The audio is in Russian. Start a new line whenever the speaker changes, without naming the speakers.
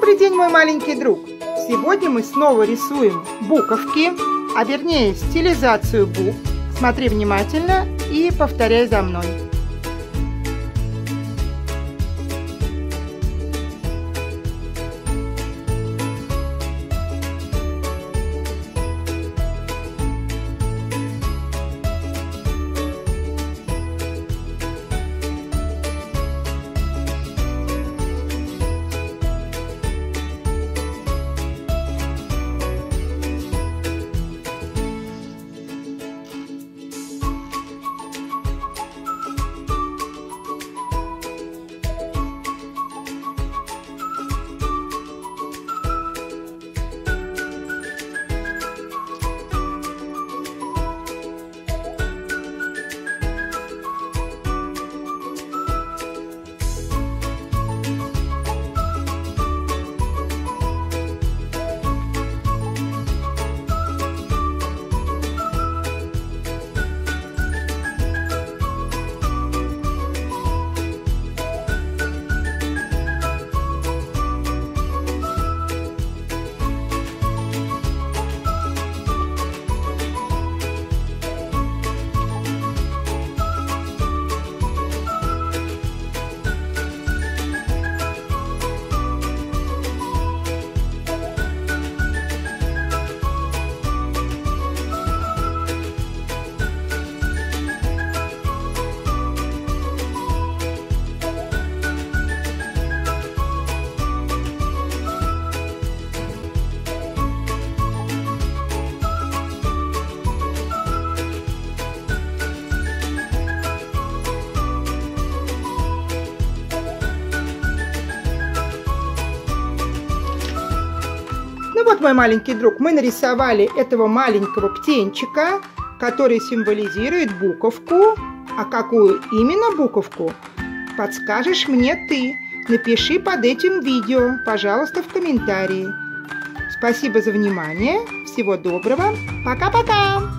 Добрый день, мой маленький друг! Сегодня мы снова рисуем буковки, а вернее стилизацию букв. Смотри внимательно и повторяй за мной. Ну вот, мой маленький друг, мы нарисовали этого маленького птенчика, который символизирует буковку. А какую именно буковку, подскажешь мне ты. Напиши под этим видео, пожалуйста, в комментарии. Спасибо за внимание. Всего доброго. Пока-пока.